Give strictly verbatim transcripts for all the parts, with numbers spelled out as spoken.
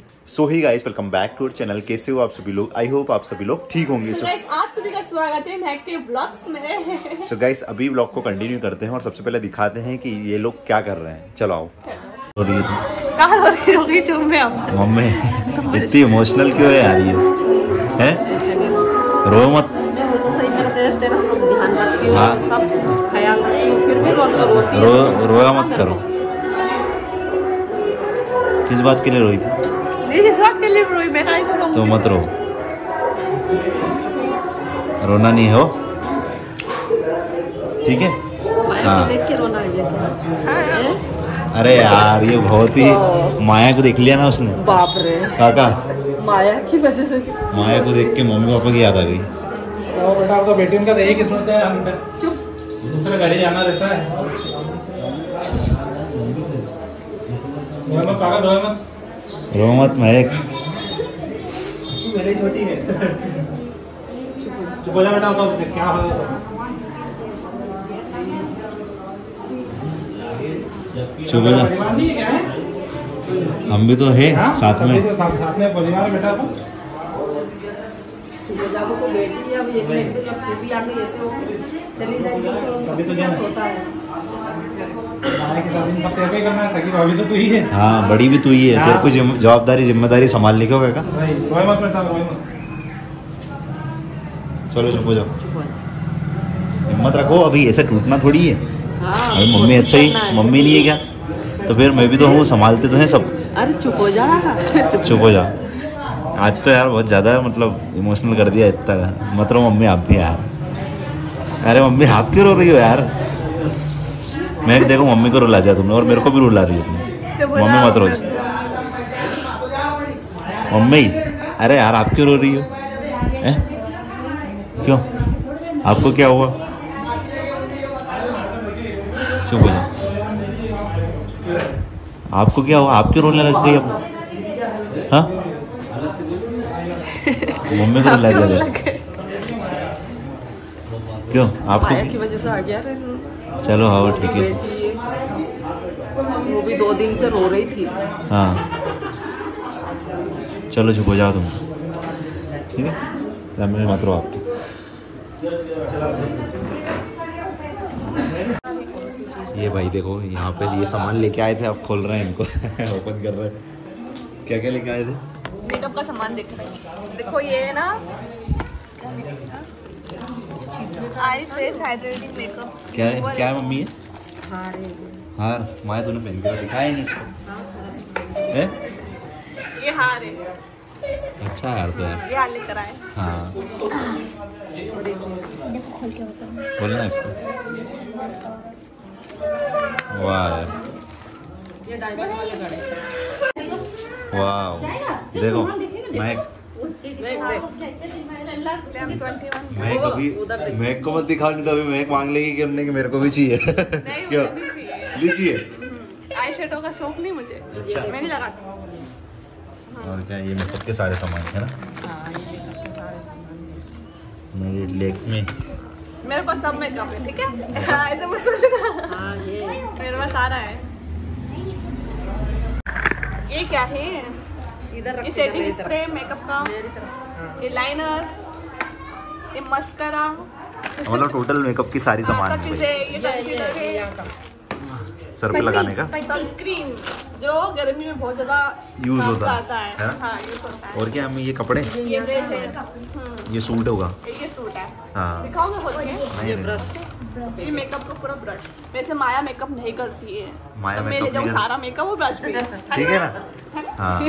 So hi guys, welcome back to our channel. कैसे हो आप सभी लोग? आई होप आप सभी लोग ठीक होंगे। so guys, आप सभी का स्वागत है महक के ब्लॉग्स में। सो so गाइस, अभी ब्लॉग को कंटिन्यू करते हैं और सबसे पहले दिखाते हैं कि ये लोग क्या कर रहे हैं। चलो आओ। हो रही है तुम मम्मी इतनी इमोशनल क्यों है यार? ये है रो मत। हाँ रो रोया मत करो। किस बात के लिए रोई थी? जिस बात के लिए रोई मैं नहीं करूँगी। तो मत रो, रोना नहीं हो, ठीक है? हाँ देख के रोना है क्या? अरे यार ये बहुत ही माया को देख लिया ना उसने। बाप रे काका, माया की वजह से माया को देख के मम्मी पापा की याद आ गई। तो बेटा तो बेटी उनका एक ही सोचता है, चुप दूसरे घर ही जाना रहता है। मत पागल रो मत, रो मत महक। तू मेरी छोटी है। चुप हो जा बेटा, तो क्या हो चुप हो जा, हम भी तो है साथ में। तो साथ में परिवार बेटा तो को बेटी अब एक मिनट जब भी आगे ऐसे हो चली जाएगी तो अभी तो सब होता है। माया की शादी में सब तेरे को ही करना है, सगी भाभी तो तू ही है। हाँ बड़ी भी तू ही है, तेरे को जवाबदारी जिम्मेदारी संभालने को होगा। रोए मत बेटा, रोए मत। चलो चुप हो जाओ, हिम्मत रखो, अभी ऐसे टूटना थोड़ी है। अरे मम्मी अच्छा ही मम्मी नहीं है क्या? तो फिर मैं भी तो हूँ, संभालते तो हैं सब। अरे चुप हो जा, चुप हो जा। आज तो यार बहुत ज़्यादा मतलब इमोशनल कर दिया इतना। मत रो मम्मी, आप भी यार। अरे मम्मी आप क्यों रो रही हो यार? मैं देखो मम्मी को रुला दिया तुमने और मेरे को भी रुला रही हो तुमने। मम्मी मत रो मम्मी। अरे यार आप क्यों रो रही हो? हैं? क्यों? आपको क्या हुआ? चुप हो जाओ। आपको क्या हुआ? आप क्यों रोने लग गई अब? हाँ मम्मी को रुला दिया। क्यों? आपको माया की वजह से आ गया रे। चलो हाँ ठीक है। वो भी दो दिन से रो रही थी। हाँ चलो चुप हो जाओ तुम, ठीक है? मम्मी मत रो आपकी। ये भाई देखो यहाँ पे ये सामान लेके आए थे, आप खोल रहे हैं इनको। ओपन कर रहे हैं। क्या क्या लेके आए थे? मेकअप का सामान देख रहे हैं। देखो ये है ना आई फेस हाइड्रेटिंग मेकअप। क्या है क्या है मम्मी? ये हार है। हार? माया तूने पहन के दिखाया नहीं इसको है? ये हार है। अच्छा यार तो यार ये हार लेकर आए। हाँ बोलना इसको। वाह यार, ये डायमंड वाले घड़े। वाह देखो महक, देख देख मैं कभी महक को मत दिखाओ, नहीं तो अभी महक मांग लेगी कि हमने कि मेरे को भी चाहिए। क्यों भी चाहिए? आई शेडो का शौक नहीं मुझे। अच्छा। मैं नहीं लगाती। और क्या ये मेकअप के सारे सामान है ना? मेरे लेग में मेरे पास सब मेकअप है, ठीक है? ऐसे मत सोचना। हाँ ये मेरे पास सारा है। ये क्या है? इधर ये सेटिंग स्प्रे मेकअप का, मेरी तरफ। ये लाइनर, ये मस्करा, मतलब टोटल मेकअप की सारी सामान सब है चीजें। ये कंसीलर है, सर पे लगाने का। सनस्क्रीन जो गर्मी में बहुत ज्यादा यूज काम होता है, आता है। है ना? हाँ यूज होता है। और क्या मम्मी? ये कपड़े, ये ड्रेस है, हम्म, ये सूट होगा। ये सूट है। हाँ दिखाओगे खोल के? नहीं, नहीं। ये मेकअप का पूरा ब्रश। वैसे माया मेकअप नहीं करती है, माया तो मैं ले makeup जाऊँ नहीं सारा मेकअप वो ब्रश भी। ठीक है ना? हाँ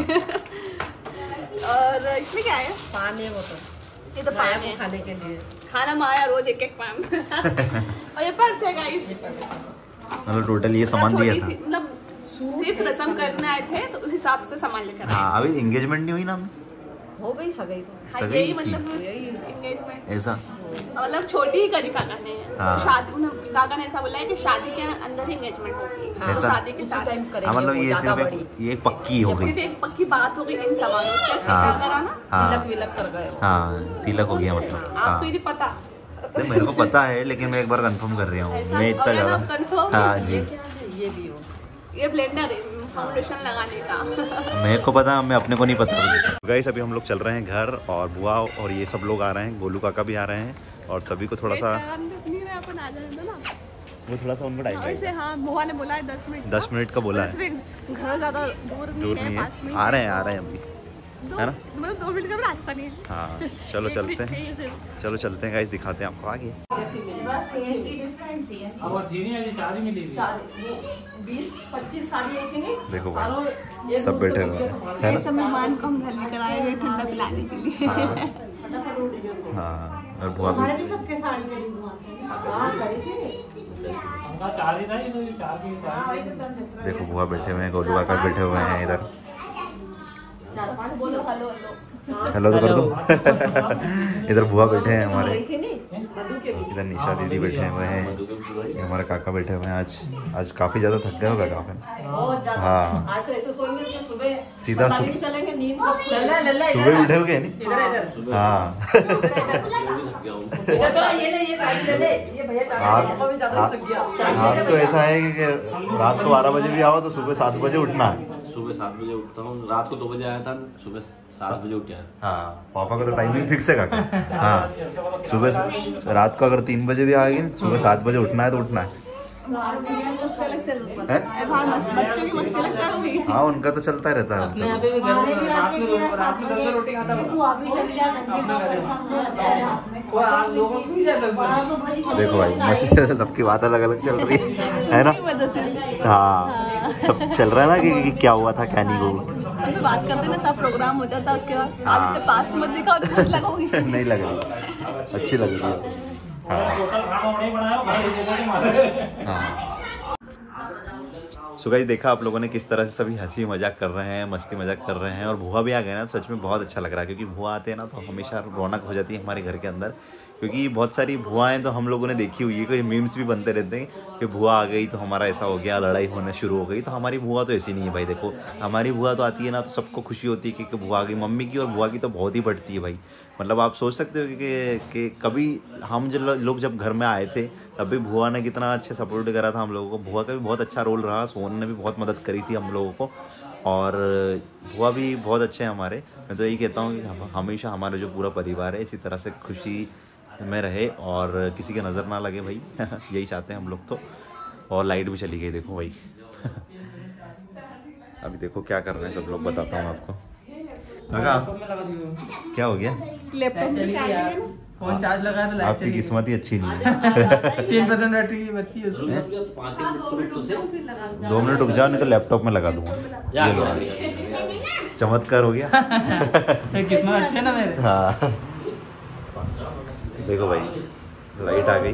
और इसमें क्या है? पान है वो तो ये तो माया पान को है। खाने के लिए। खाना माया रोज एक एक पान। और ये पर्स है गाइस। मतलब टोटल ये सामान दिया था। मतलब सिर्फ रस्म करने आए थे तो उस हिसाब से सामान लेकर आए। हाँ अभी एंगेजमेंट नहीं हुई ना हमें? हो गई सगाई तो। हाँ, सगाई यही की। मतलब एंगेजमेंट ऐसा मतलब छोटी ही करी काका ने। हाँ। शादी उन्हें काका ने ऐसा बोला है कि शादी के अंदर ही एंगेजमेंट होगी। हाँ, तो ऐसा? शादी के उसी साथ टाइम करेंगे। हाँ मतलब वो ये ज्यादा सिर्फ बड़ी। एक, ये एक पक्की हो गई। सिर्फ एक पक्की बात हो गई इन सामानों से। हाँ। करा ना? हाँ तिलक विलक कर गए हो। हाँ तिलक हो गया मतलब। हाँ आपको ये पता? नहीं, मेरे को पता है लेकिन मैं एक बार कंफर्म कर रहा हूँ। ऐसा मैं इतना हो गया ना, ज़्यादा confirm? हाँ जी। ये क्या है? ये भी हो। ये ब्लेंडर है, फाउंडेशन लगाने का। मेरे को पता, मैं अपने को नहीं पता। गाइस अभी हम लोग चल रहे हैं घर, और बुआ और ये सब लोग आ रहे हैं, गोलू काका भी आ रहे हैं, और सभी को थोड़ा सा वो थोड़ा सा उनको टाइम वैसे हाँ, बुआ ने बोला है दस मिनट दस मिनट का बोला है। घर ज़्यादा दूर दूर नहीं नहीं है, पास में है, आ रहे हैं आ रहे हैं अभी, है ना? मतलब दो मिनट का भी रास्ता नहीं है। हाँ चलो चलते हैं, चलो चलते हैं गाइस, दिखाते हैं आपको आगे। बीस पच्चीस साड़ी एक ही नहीं। देखो भाई सब बैठे हुए हैं, है ना? सब मेहमान को हम घर लेकर आए हुए ठंडा पिलाने के लिए। हाँ और बुआ भी भी सबके साड़ी खरीद वहाँ से। हाँ खरीद थी। देखो बुआ बैठे हुए हैं, गोलू काका बैठे हुए हैं इधर। बोलो हेलो हेलो तो कर दो। इधर बुआ बैठे हैं हमारे, इधर निशा दीदी बैठे हुए हैं, ये हमारे काका बैठे हुए हैं। आज आज काफी ज्यादा थक गए हो काका। हाँ आज तो ऐसे सोएंगे कि सुबह सीधा पता भी सुबह नहीं चलेंगे नींद को। सुबह उठे हो गए नहीं? हाँ इधर तो ये ले, ये साड़ी ले ले, ये भैया आप को भी ज्यादा आप थक गया। आप तो ऐसा है कि कि रात को बारह बजे भी आओ तो सुबह सात बजे उठना है। सुबह सात बजे उठता हूँ, रात को दो बजे आया था, सुबह सात बजे उठ गया। हाँ पापा का तो टाइमिंग फिक्स है काका। हाँ सुबह रात को अगर तीन बजे भी आएगी, सुबह सात बजे उठना है तो उठना है। मस्ती अलग चल रही हैं? है, बाहर मस्त बच्चों की मस्ती अलग चल रही है। हाँ उनका तो चलता रहता है उनका। यहाँ पे भी घर में रात में रात में दस रोटी खाता हूँ। तू अभी चल जा और आप लोगों को भी जाता है। देखो भाई मस्त सबकी बात अलग अलग चल रही है, है ना? हाँ सब चल रहा है ना कि, कि क्या हुआ था क्या नहीं हुआ। सब पे बात करते ना, सब प्रोग्राम हो जाता है उसके बाद। आप इतने पास से मत दिखाओ तो मत लगाओगी। नहीं लग रही, अच्छी लग रही है। हाँ हाँ सो गाइस देखा आप लोगों ने किस तरह से सभी हंसी मजाक कर रहे हैं, मस्ती मजाक कर रहे हैं, और भुआ भी आ गए ना, सच में बहुत अच्छा लग रहा है। क्योंकि भुआ आते हैं ना तो हमेशा रौनक हो जाती है हमारे घर के अंदर। क्योंकि बहुत सारी भुआएं तो हम लोगों ने देखी हुई है, कोई मीम्स भी बनते रहते हैं कि भुआ आ गई तो हमारा ऐसा हो गया, लड़ाई होना शुरू हो गई। तो हमारी भुआ तो ऐसी नहीं है भाई। देखो हमारी भुआ तो आती है ना तो सबको खुशी होती है कि भुआ आ गई। मम्मी की और भुआ की तो बहुत ही बढ़ती है भाई। मतलब आप सोच सकते हो कि, कि कभी हम जो लोग जब घर में आए थे तब भी भुआ ने कितना अच्छे सपोर्ट करा था हम लोगों को। भुआ का भी बहुत अच्छा रोल रहा, सोन ने भी बहुत मदद करी थी हम लोगों को, और भुआ भी बहुत अच्छे हैं हमारे। मैं तो यही कहता हूँ कि हमेशा हमारा जो पूरा परिवार है इसी तरह से खुशी में रहे और किसी के नज़र ना लगे भाई। यही चाहते हैं हम लोग तो। और लाइट भी चली गई देखो भाई। अभी देखो क्या कर रहे हैं सब लोग, बताता हूँ आपको। लगा क्या हो गया? लैपटॉप में चार्ज है ना? फोन चार्ज लगा तो लाइट आपकी किस्मत ही अच्छी नहीं है। तीन परसेंट बैटरी बची है उसमें। पाँच मिनट तो से दो मिनट रुक जाओ, नहीं तो लैपटॉप में लगा दूंगा। ये लो चमत्कार हो गया। किस्मत अच्छी है ना मेरे। हाँ देखो भाई लाइट आ गई।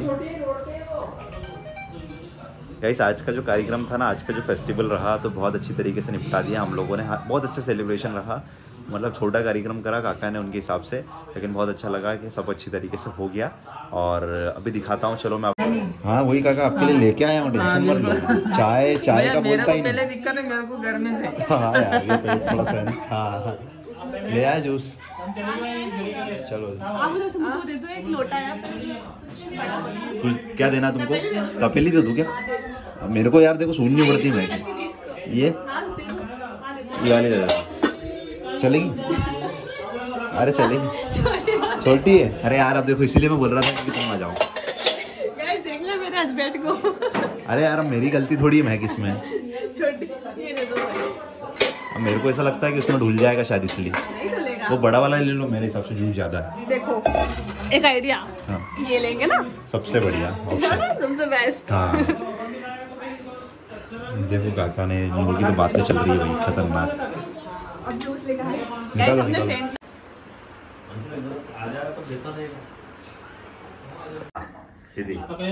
गाइस आज का जो कार्यक्रम था ना, आज का जो फेस्टिवल रहा तो बहुत अच्छी तरीके से निपटा दिया हम लोगों ने। बहुत अच्छा सेलिब्रेशन रहा। मतलब छोटा कार्यक्रम करा काका ने उनके हिसाब से, लेकिन बहुत अच्छा लगा कि सब अच्छी तरीके से हो गया। और अभी दिखाता हूँ, चलो मैं आपको। हाँ वही काका आपके लिए लेके आया हूँ, टेंशन मत लो। चाय चाय का बोलता ही नहीं। पहले दिक्कत है मेरे को घर में से। हाँ यार ये पहले थोड़ा सा है। हाँ ले आया जूस। चलो आप मुझे मुझे दे दो एक लोटा या फिर कुछ क्या देना तुमको? तपेली दे दूँ क्या? अब मेरे को यार देखो सुननी पड़ती है। मैं ये ये वाली दे दो, चलेगी? अरे चलेगी, छोटी है। अरे यार अब देखो इसीलिए मैं बोल रहा था कि तुम आ जाओ। गाइस देख ले मेरे हस्बैंड को। अरे यार अब मेरी गलती थोड़ी है, मैं किसमें? छोटी ये दे दो भाई। अब मेरे को ऐसा लगता है कि उसमें ढुल जाएगा शायद, इसलिए नहीं खुलेगा। वो बड़ा वाला ले लो, मेरे हिसाब से जूस ज्यादा है। देखो एक आइडिया, हाँ ये लेंगे ना सबसे बढ़िया ऑप्शन। सबसे बेस्ट। हाँ देखो काका ने लोगों की तो बातें चल रही है भाई खतरनाक। अब जूस लेकर आए। निकालो, हमने निकालो। फ्रेंड सीधी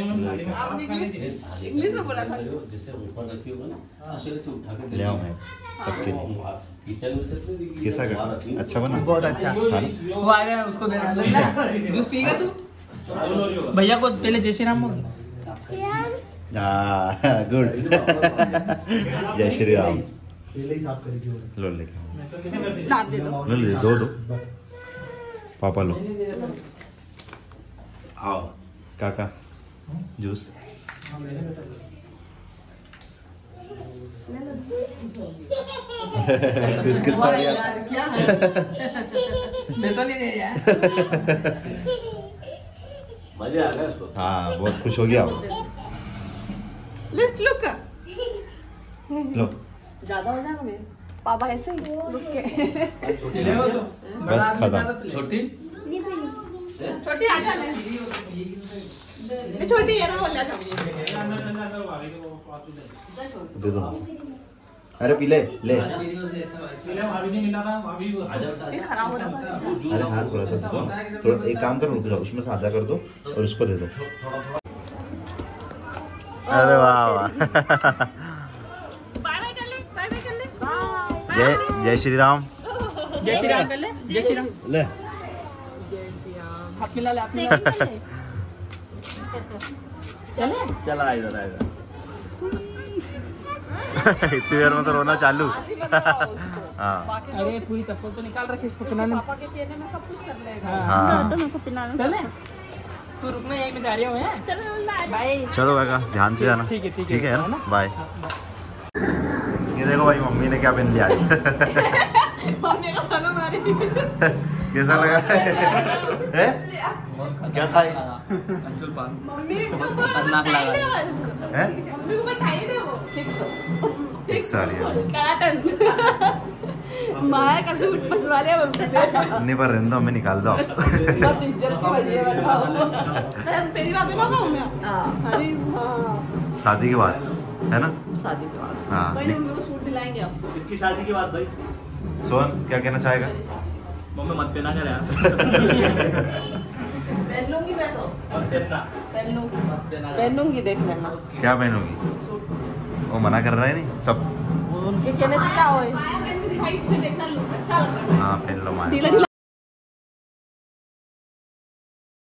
इंग्लिश में बोला था। जिससे ऊपर रखी होगा ना, ऐसे से उठा के ले आओ मैं सबके लिए। किचन में से कैसा कर? अच्छा बना? बहुत अच्छा। हाँ ना? वो आ रहा है उसको दे रहा है। जूस पिएगा तू? भैया को पहले जय श्री राम बोल। गुड। जय श्री राम। लो लेके लाभ दे दो। लो ले दो दो पापा लो। आओ काका जूस। बिस्किट खा लिया। यार क्या है? मैं तो नहीं दे रहा। मजे आ गए उसको। हाँ बहुत खुश हो गया वो। लिफ्ट लुक लो ज्यादा हो जाएगा मेरे। पापा ऐसे ही रुक के छोटी ले वो तो बस खत्म। छोटी छोटी आ जा ले। ये छोटी है ना वो ले जाओ। दे दो। अरे पी ले ले। ये खराब हो रहा था। अरे हाँ थोड़ा सा दे दो। थोड़ा एक काम करो रुक जाओ उसमें से आधा कर दो और उसको दे दो। अरे वाह वाह। बाय बाय कर ले बाय बाय कर ले बाय। जय जय श्री राम। जय श्री राम कर ले। जय श्री राम ले। हाथ मिला ले हाथ मिला ले। चले चला इधर आएगा। इतनी देर में तो रोना चालू। हाँ अरे पूरी चप्पल तो निकाल रखी इसको पिलाने। पापा के पीने में सब कुछ कर लेगा। हाँ तो मेरे को पिलाना। चले तू रुकना यहीं में जा रही हूँ मैं। चलो बाय। चलो काका ध्यान से जाना। ठीक है ठीक ठीक है है ना बाय। ये देखो भाई मम्मी ने क्या पहन लिया आज। मम्मी का खाना मारी। कैसा लगा है? क्या था ये? मम्मी को तो खतरनाक लगा। टाइट है बस। हैं? मम्मी को टाइट है वो। फिक्स फिक्स आ रही है। काटन। माया का सूट फंसवा लिया मम्मी ने। नहीं पर रहने दो हमें निकाल दो। बहुत इज्जत की वजह बताओ। मैं पहली बार लगाऊं मैं। हाँ अरे हाँ। शादी के बाद है ना? शादी के बाद हाँ कोई नहीं मम्मी को सूट दिलाएंगे आप। इसकी शादी के बाद भाई सोहन क्या कहना चाहेगा? मम्मी मत पहना कर यार। पहन लूंगी मैं तो मत पहनना। पहन लूंगी पहन लूंगी देख लेना। क्या पहनोगी? वो मना कर रहा है नहीं सब। उनके कहने से क्या होए। माया पहन के दिखाई तुझे देखना लुक अच्छा लग रहा है। हाँ पहन लो माया। ढीला ढीला